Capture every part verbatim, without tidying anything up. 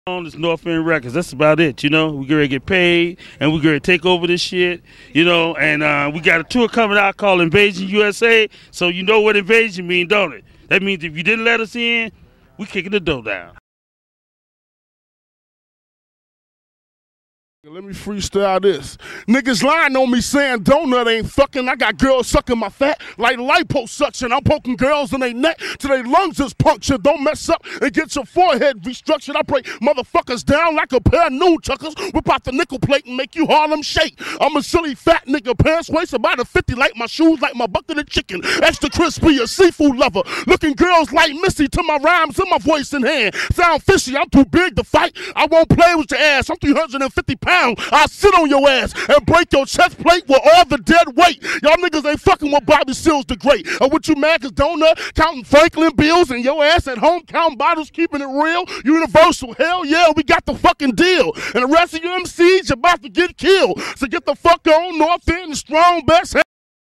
On this Northend Records, that's about it, you know. We're gonna get paid and we're gonna take over this shit, you know, and uh, we got a tour coming out called Invasion U S A, so you know what invasion mean, don't it? That means if you didn't let us in, we kicking the door down. Let me freestyle this. Niggas lying on me saying donut ain't fucking. I got girls sucking my fat like liposuction. I'm poking girls in their neck till their lungs is punctured. Don't mess up and get your forehead restructured. I break motherfuckers down like a pair of noon chuckers. Whip out the nickel plate and make you Harlem shake. I'm a silly fat nigga. Pants waist about a fifty like my shoes like my bucket of chicken. Extra crispy, a seafood lover. Looking girls like Missy to my rhymes and my voice in hand. Sound fishy, I'm too big to fight. I won't play with your ass. I'm three hundred fifty pounds. I'll sit on your ass and break your chest plate with all the dead weight. Y'all niggas ain't fucking with Bobby Seals the Great. Or what you mad cause donut counting Franklin bills and your ass at home counting bottles, keeping it real. Universal, hell yeah, we got the fucking deal. And the rest of your M Cs, you're about to get killed. So get the fuck on, Northend, the strong best.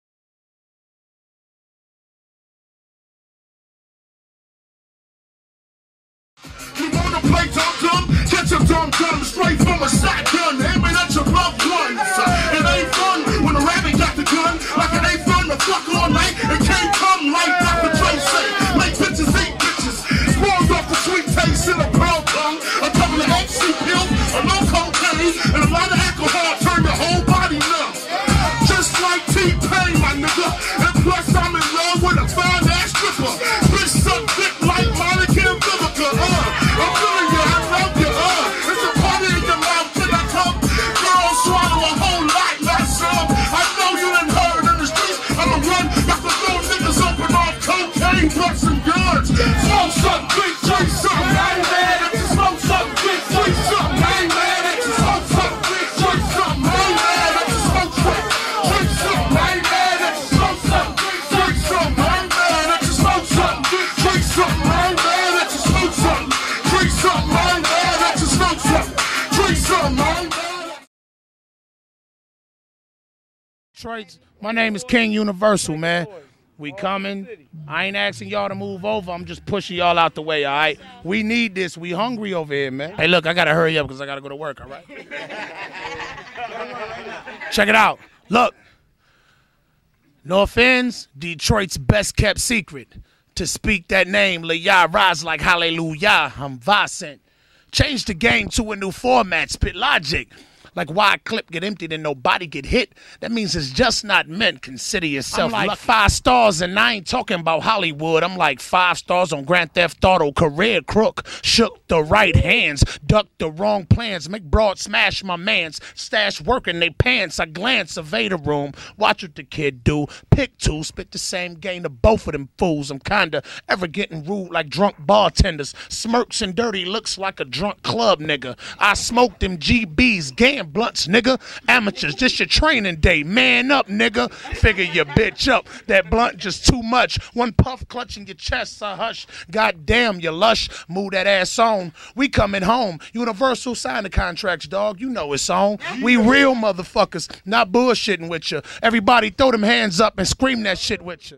You wanna play dum-dum? Get your dum-dum straight from a shotgun, aiming at your loved ones. It ain't fun when a rabbit got the gun, like it ain't fun to fuck all night. It can't come like Doctor Dre say. Make bitches eat bitches. Spoiled off the sweet taste in a pearl tongue. A couple of H C pills, a low cocaine, and a lot of alcohol turn your whole body numb. Just like T-Pain, my nigga. And plus I'm in love with a fine-ass stripper. Bitch suck dick like Monica and Vivica. Uh, I'm feeling you, I love you. Uh, it's a party in your mouth, can I come? Girls swallow a whole lot, not some. I know you done heard in the streets. I'm the one that can throw niggas up and off cocaine, drugs, and guns. Smoke some, big drink some. I ain't mad at you. Smoke some, big drink some. I ain't mad at you. Smoke some, big drink some. I ain't mad at you. Smoke some, drink some. I ain't mad at you. Smoke some, drink some. I ain't mad at you. Smoke some, drink some. I ain't mad at you. Smoke some, drink some. I ain't mad at you. Smoke some, drink some. I ain't mad at you. Detroit, my name is King Universal, man. We coming. I ain't asking y'all to move over. I'm just pushing y'all out the way, all right? We need this. We hungry over here, man. Hey, look, I got to hurry up because I got to go to work, all right? Check it out. Look. Northend's Detroit's best kept secret. To speak that name, Leah rise like hallelujah. I'm Vicent. Change the game to a new format. Spit logic. Like why a clip get emptied and nobody get hit. That means it's just not meant. Consider yourself I'm like lucky. Five stars, and I ain't talking about Hollywood. I'm like five stars on Grand Theft Auto. Career crook. Shook the right hands. Ducked the wrong plans. Make broad smash my mans. Stash work in they pants. I glance, survey the room. Watch what the kid do. Pick two. Spit the same game to both of them fools. I'm kinda ever getting rude like drunk bartenders. Smirks and dirty looks like a drunk club nigga. I smoke them G Bs. Game blunts, nigga. Amateurs, this your training day. Man up, nigga. Figure your bitch up. That blunt just too much. One puff clutching your chest, so hush. Goddamn, you lush. Move that ass on. We coming home. Universal sign the contracts, dog. You know it's on. We real motherfuckers, not bullshitting with you. Everybody throw them hands up and scream that shit with you.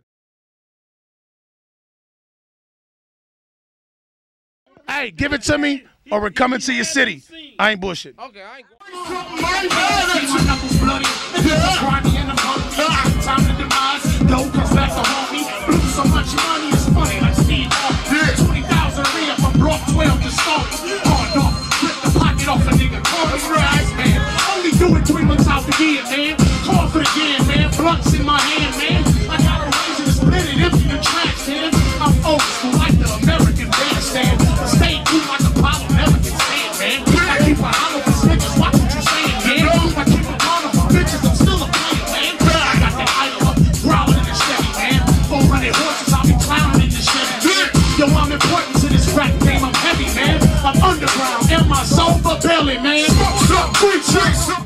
Hey, give it to me, or we're coming to your city. I ain't bullshit. Okay, I ain't. My knuckles bloody. Grimy in the mud. Time to demise. Don't come back to haunt me. Blew so much money, it's funny like Steve Harvey. twenty thousand re-up from Block twelve to start. Hard off. Rip the pocket off a nigga. Call me rise, man. Only do it three months out the year, man. Call for the game, man. Blunts in my hand, man. I got a razor to split it, empty the trash, man. I'm old school like the American bandstand. Stay cool like a Apollo, never can stand, man. I keep a hollow for snitches, watch what you saying, man. I keep a corner for bitches, I'm still a player, man. I got that idol up, growling in the Chevy, man. four hundred horses, I'll be clowning in the Chevy. Yo, I'm important to this rap game, I'm heavy, man. I'm underground, in my sober belly, man. Smoke some, free chicks, some.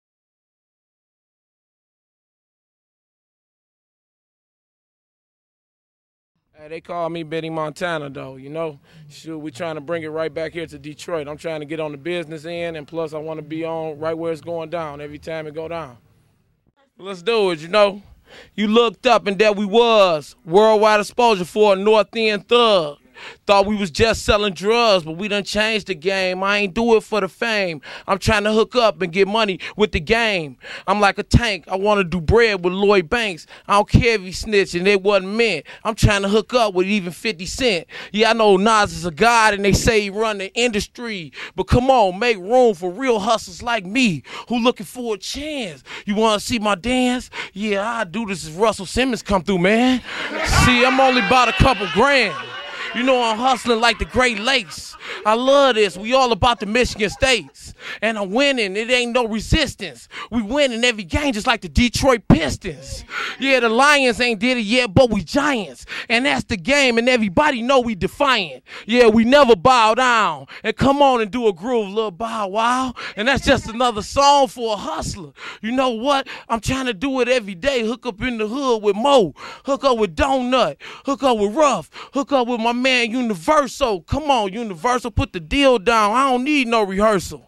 Hey, they call me Benny Montana, though, you know. Shoot, we trying to bring it right back here to Detroit. I'm trying to get on the business end, and plus I want to be on right where it's going down every time it go down. Let's do it, you know. You looked up, and there we was. Worldwide exposure for a North End thug. Thought we was just selling drugs, but we done changed the game. I ain't do it for the fame. I'm trying to hook up and get money with the game. I'm like a tank. I want to do bread with Lloyd Banks. I don't care if he snitched and it wasn't meant. I'm trying to hook up with even fifty cent. Yeah, I know Nas is a god and they say he run the industry. But come on, make room for real hustlers like me who looking for a chance. You want to see my dance? Yeah, I do this if Russell Simmons come through, man. See, I'm only about a couple grand. You know I'm hustling like the Great Lakes. I love this. We all about the Michigan States. And I'm winning. It ain't no resistance. We winning every game just like the Detroit Pistons. Yeah, the Lions ain't did it yet, but we giants. And that's the game, and everybody know we defiant. Yeah, we never bow down. And come on and do a groove, little bow wow. And that's just another song for a hustler. You know what? I'm trying to do it every day. Hook up in the hood with Mo. Hook up with Donut. Hook up with Ruff. Hook up with my man Universal. Come on, Universal, put the deal down. I don't need no rehearsal.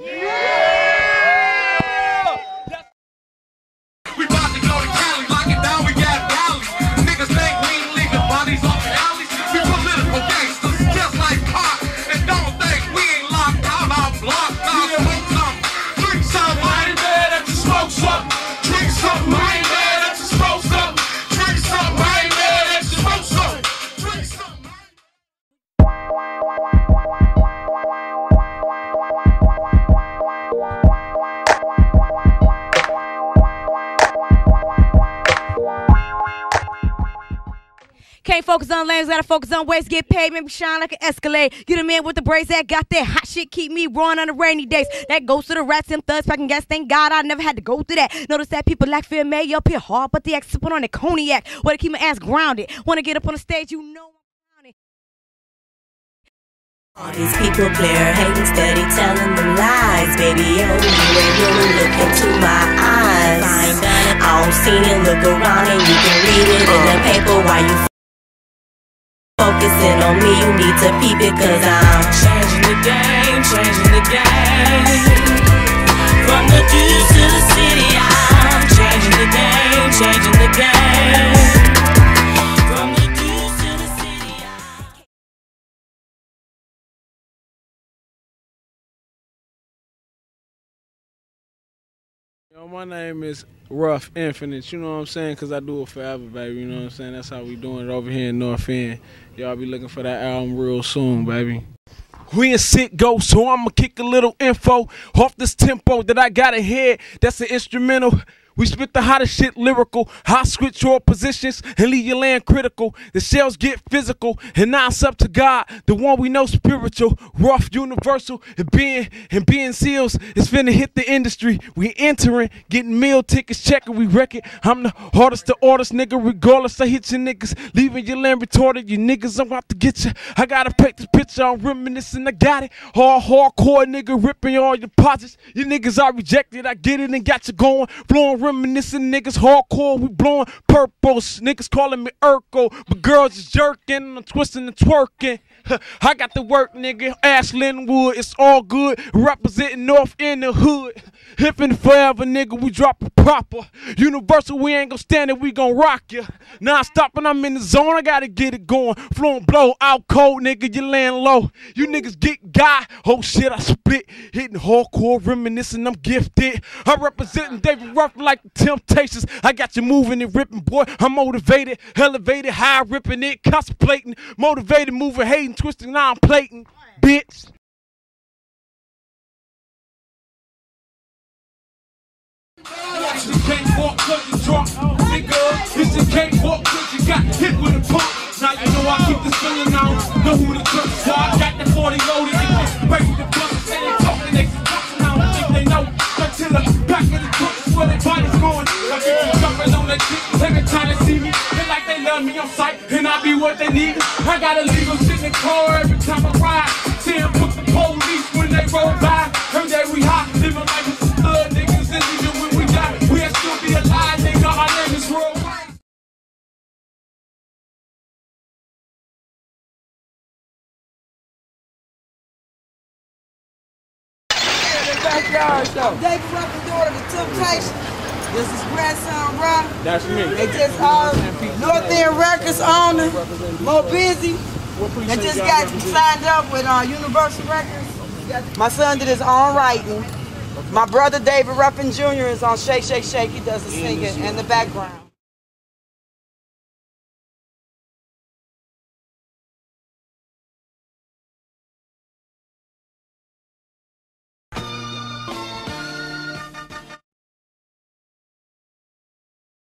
Yeah! We about to go to Cali, lock it down, we got valleys. Niggas think we ain't leaving bodies off the alleys. We political gangsters, just like Park. And don't think we ain't locked out our block. Now smoke something, drink something. I ain't mad that you smoke something. Drink something, I ain't mad that you smoke something. Drink something, I ain't mad that you smoke something. Drink something. Can't focus on lanes, gotta focus on ways, get paid, maybe shine like an Escalade. Get a man with the braids that got that hot shit, keep me roaring on the rainy days. That goes to the rats and thugs, packing gas, thank God I never had to go through that. Notice that people lack fear, may up here hard, but the ex put on the cognac. Wanna keep my ass grounded, wanna get up on the stage, you know I'm counting. All these people clear, hating steady, telling them lies. Baby, oh, you ain't really look into my eyes. I don't see it, look around and you can read it in the paper while you focusing on me, you need to peep it, cause I'm changing the game, changing the game. From the deuce to the city, I'm changing the game, changing the game. From the deuce to the city, I'm... Yo, my name is Rough Infinite, you know what I'm saying? Because I do it forever, baby, you know what I'm saying? That's how we doing it over here in Northend. Y'all be looking for that album real soon, baby. We in sick go, so I'ma kick a little info off this tempo that I got ahead. That's an instrumental. We spit the hottest shit lyrical, hot switch your positions and leave your land critical. The shells get physical, and now it's up to God, the one we know spiritual, rough, universal, and being and being seals is finna hit the industry. We entering, getting meal tickets, checking, we wreck it. I'm the hardest to orders, nigga, regardless. I hit you niggas, leaving your land retorted. You niggas, I'm about to get you. I gotta paint this picture, I'm reminiscing, I got it. Hard, hardcore nigga, ripping all your deposits. You niggas are rejected, I get it and got you going, blowing. Reminiscing niggas hardcore, we blowing purples. Niggas calling me Urkel, but girls is jerking, I'm twisting and twerking. I got the work, nigga. Ashland Wood, it's all good. Representing North in the hood. Hippin' forever, nigga. We drop it proper. Universal, we ain't gon' stand it, we gon' rock ya. Non stop and I'm in the zone, I gotta get it going. Flowing blow, out cold, nigga, you laying low. You niggas get guy. Oh shit, I split. Hitting hardcore, reminiscing, I'm gifted. I representing David Ruffin like the Temptations. I got you moving and ripping, boy. I'm motivated, elevated, high ripping it, contemplating, motivated, moving, hating, twisting, now I'm plating, bitch. You can't walk cause you drunk, nigga. This you can't walk cause you got hit with a pump. Now you know I keep this feeling out. Know who the trucks are. Got the forty loaded. Breaking the bus and they talking, they talking. I don't think they know. Until the back of the truck is where their body's going. I get you jumping on that shit every time they see me. They like they love me on sight and I be what they need. I gotta leave them sit in the car every time I ride. See them put the police when they roll by. Heard that we hot, living like it's a stud, niggas. And even when we die, we'll still be alive, nigga. Our name is worldwide. Backyard show. David Ruffin, daughter of the Temptation. This is grandson Ron. That's me. They just all Northend Records owner, Mo Busy. I just got signed up with uh, Universal Records. My son did his own writing. My brother David Ruffin Junior is on Shake, Shake, Shake. He does the singing and the background.